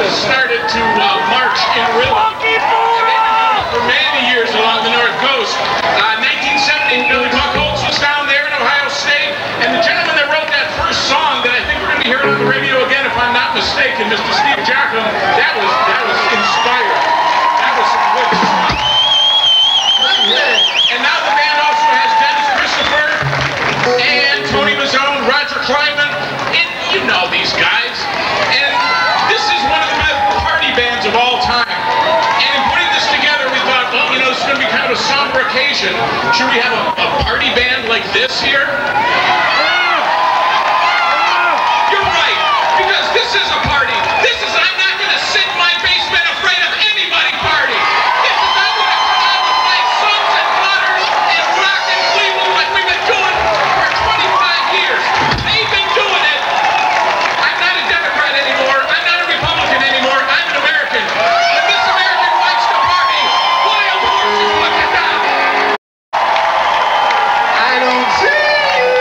horses started to march in rhythm. And they've been doing it for many years along the North Coast. 1970, Billy Buck Holtz was down there in Ohio State, and the gentleman that wrote that first song that I think we're going to be hearing on the radio again, if I'm not mistaken, Mr. Steve Jacklin, that was inspired. That was some good stuff. And now the band also has Dennis Christopher and Tony Mazzone, Roger Kleinman, and you know these guys. And this is one of the best party bands of all time. And in putting this together, we thought, well, you know, this is going to be kind of a somber occasion. Should we have a party band like this here? You're right, because this is a party. This is, I'm not going to sit in my basement afraid of anybody party. This is, I'm going to come out with my sons and daughters and rock in Cleveland like we've been doing for 25 years. They've been doing it. I'm not a Democrat anymore. I'm not a Republican anymore. I'm an American. But this American likes to party. Wild horses, what you got? I don't see you.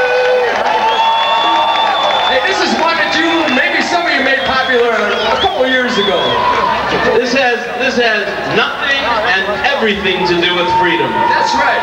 Hey, this is one that maybe some of you made popular a couple years ago. This has nothing and everything to do with freedom. That's right.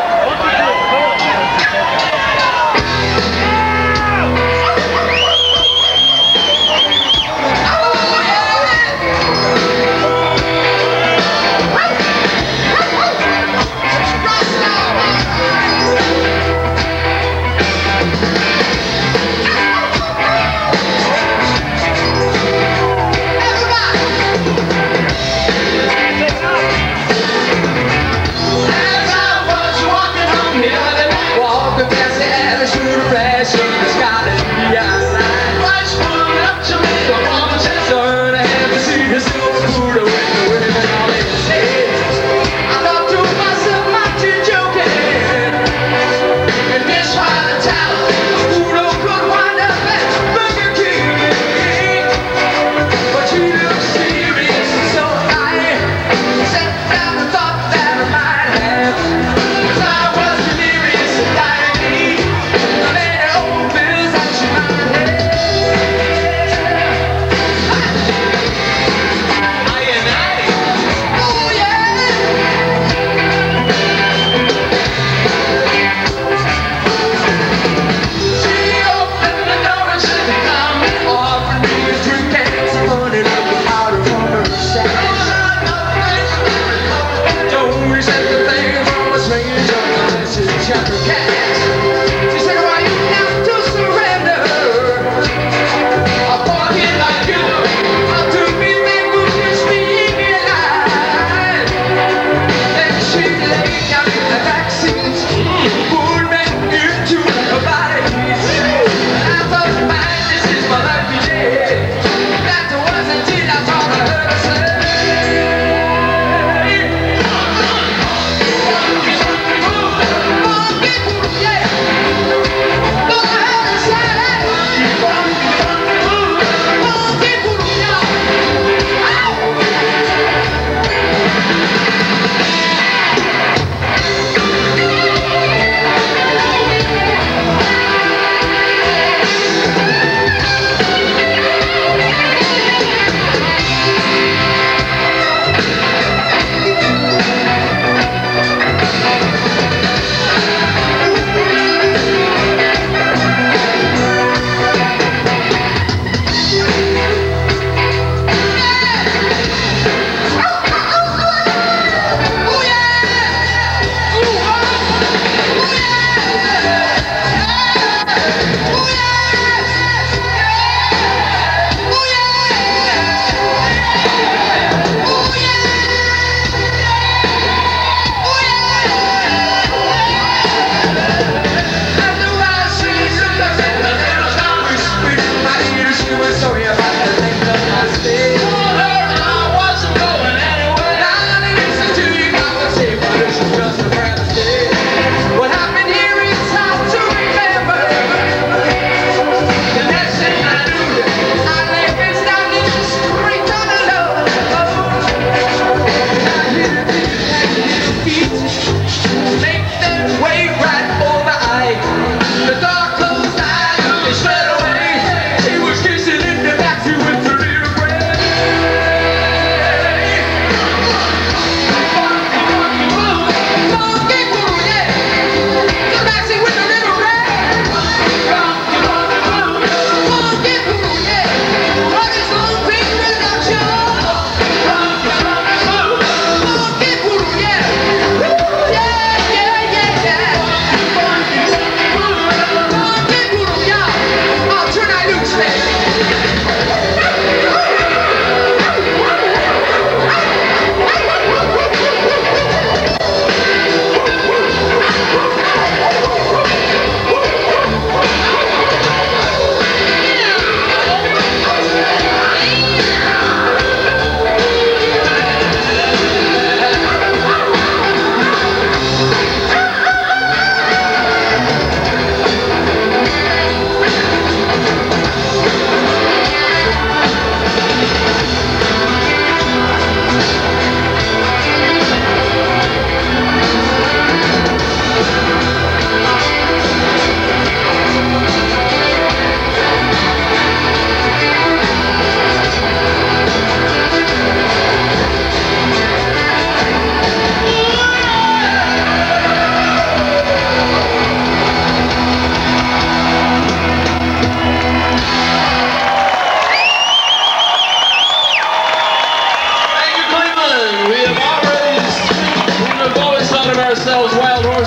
As I was walking home, the other night, walking past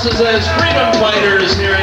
Wildhorses as freedom fighters here